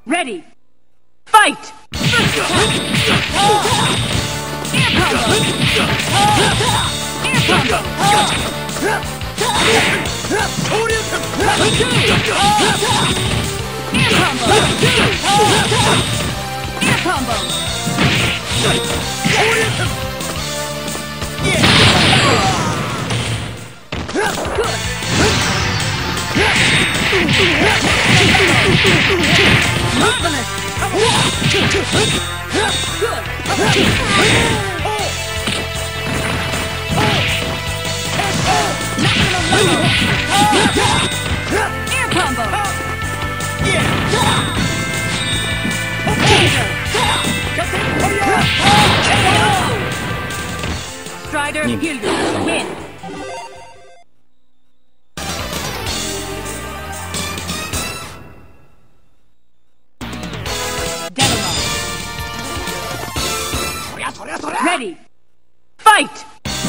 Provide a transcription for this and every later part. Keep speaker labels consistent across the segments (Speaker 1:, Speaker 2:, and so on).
Speaker 1: Ready. Fight! Air combo! Air combo! Air combo! Marvelous! Good! Air combo! Strider Hiryu win! Ready! Fight!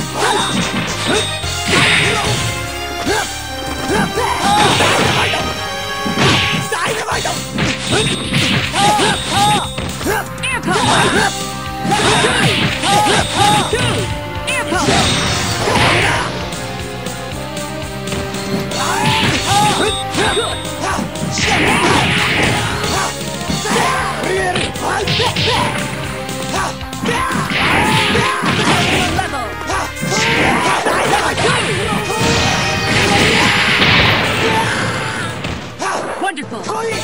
Speaker 1: Air combo! Air combo! Wonderful!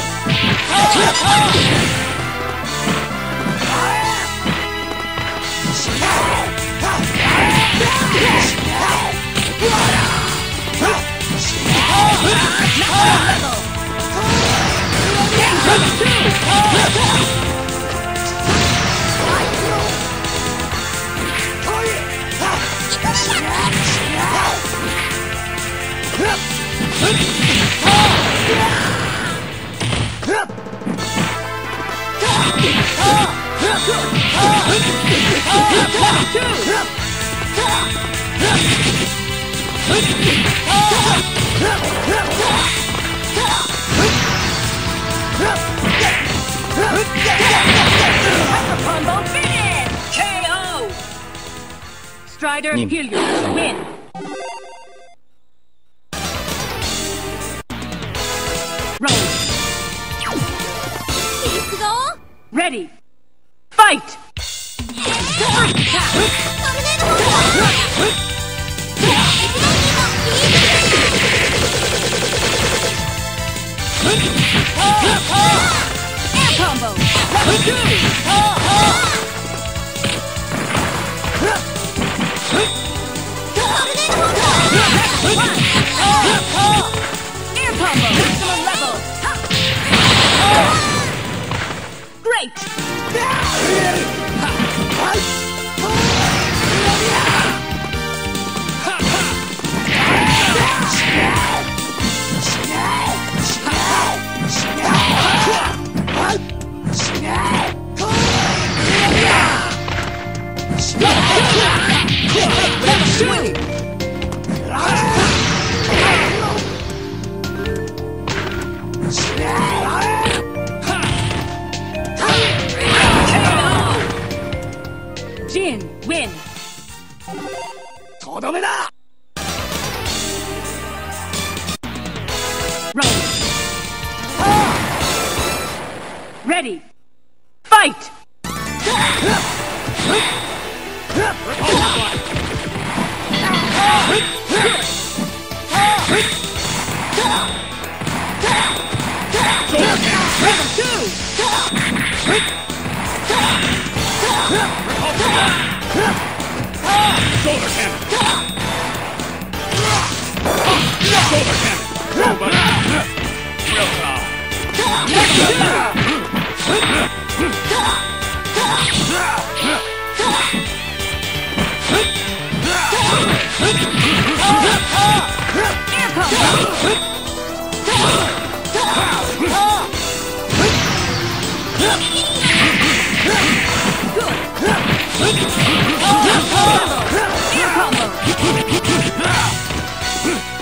Speaker 1: Combo finish! KO! Strider Hiryu win! Roll! Ready! Fight! Air combo! Air combo! Maximum level! Great! Jin win! Roll! Ready! Fight!
Speaker 2: Shoulder cannon! Shoulder cannon! Robot! Real power!
Speaker 1: Air combo!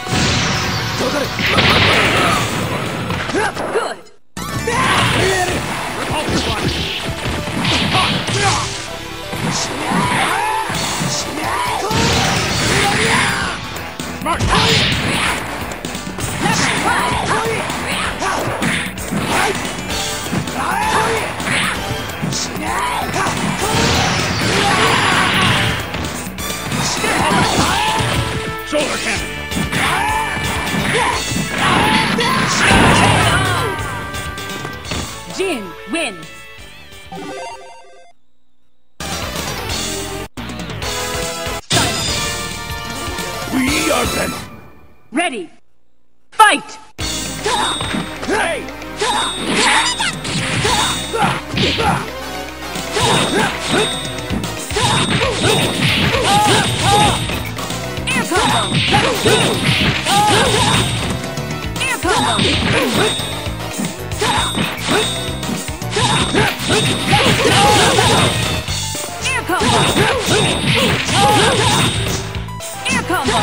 Speaker 1: Good! Jin, win.
Speaker 2: We are Venom.
Speaker 1: Ready. Fight!
Speaker 2: Hey!
Speaker 1: Air combo! Air combo! Air combo! Air combo!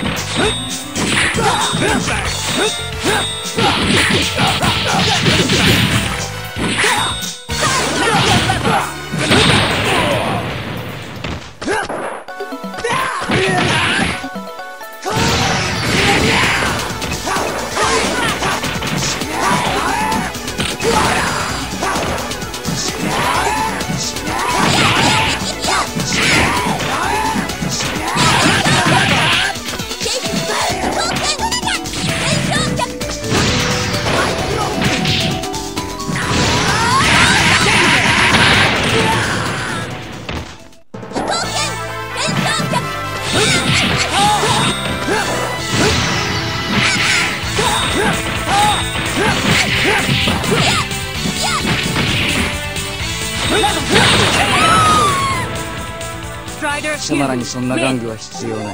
Speaker 1: Strider,
Speaker 3: 貴様らにそんな玩具は必要ない。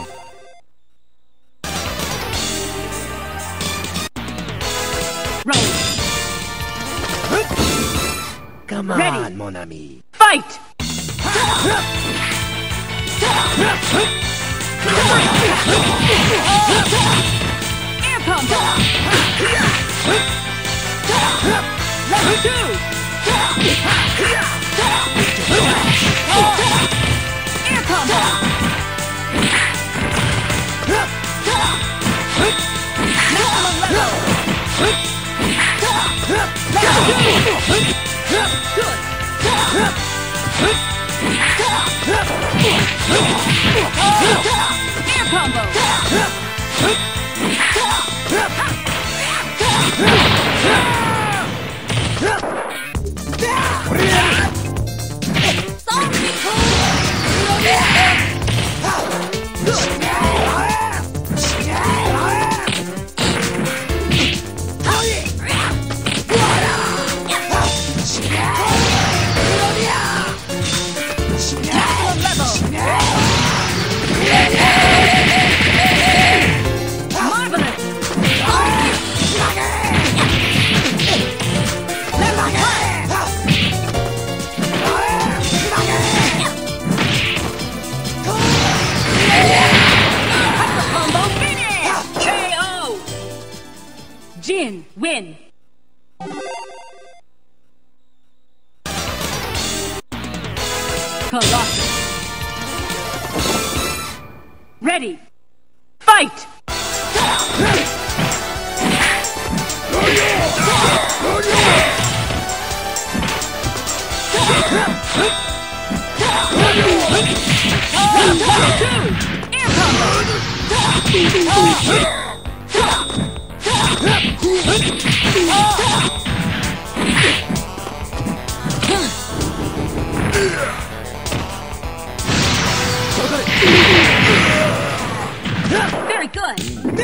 Speaker 4: Come on, mon ami.
Speaker 1: Fight! Air combo! Level 2! Air combo! Maximum level! Level 2! Good! Air combo! Jin, win! Colossus! Ready! Fight! Air combo! Very good!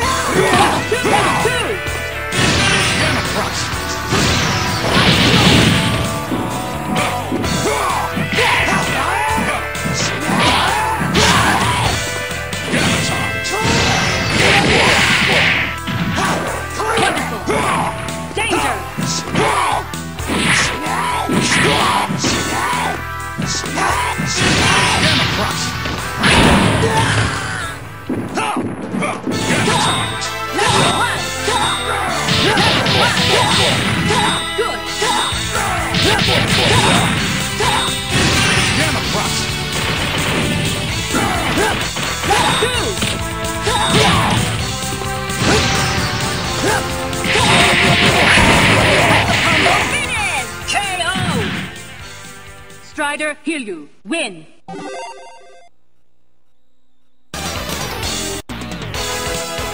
Speaker 1: Strider, Hiryu, win!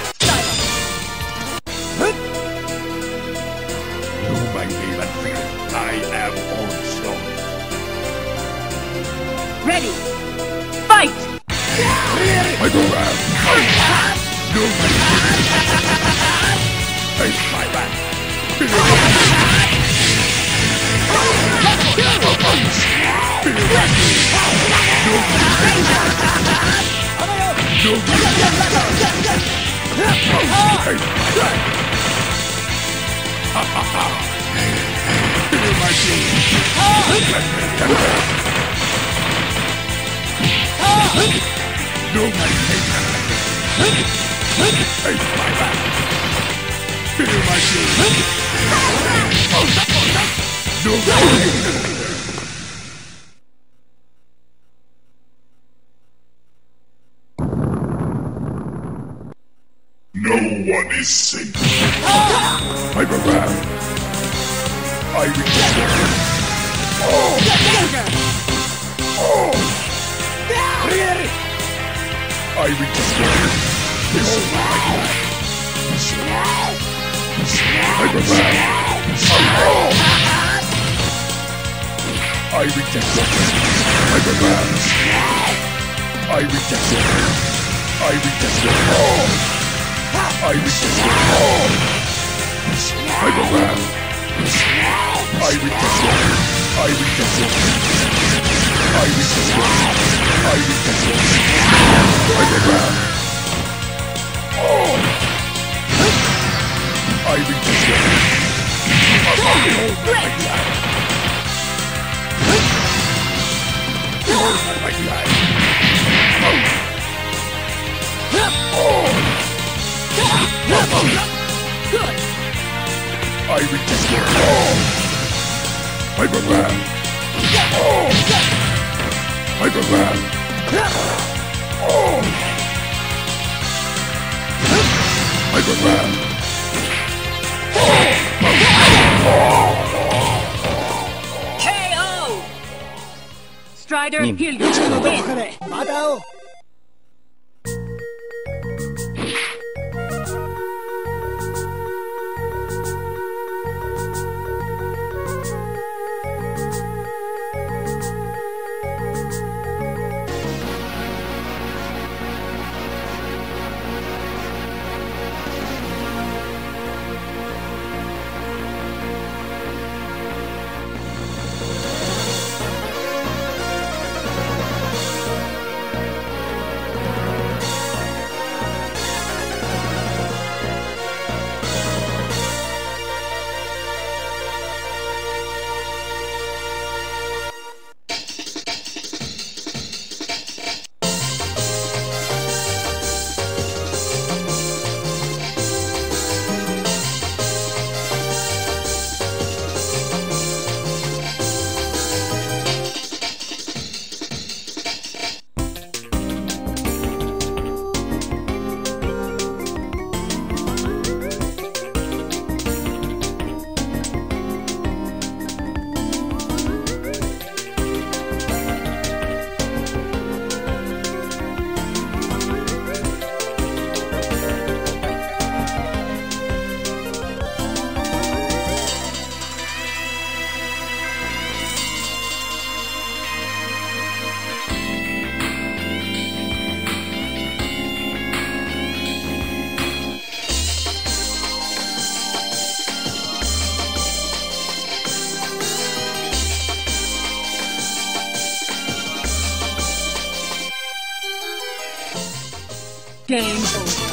Speaker 2: You, my favorite friend. I am onslaught.
Speaker 1: Ready. Fight!
Speaker 2: I go round. No face my back. No one is safe. I'm around. I return.
Speaker 1: Danger!
Speaker 2: I return. This is my life. I'm around. I reject it. I'm around. I reject it. I reject it. I reject it. I'm around. I reject it. I reject it. I reject it. I reject it. I'm around. I reject it. Behold my mighty eye.
Speaker 1: Good!
Speaker 2: I reject it. I'm around. I'm around. I'm around.
Speaker 1: KO! Strider,
Speaker 3: Nim.
Speaker 1: Hiryu, win!
Speaker 4: また会おう
Speaker 1: Game over.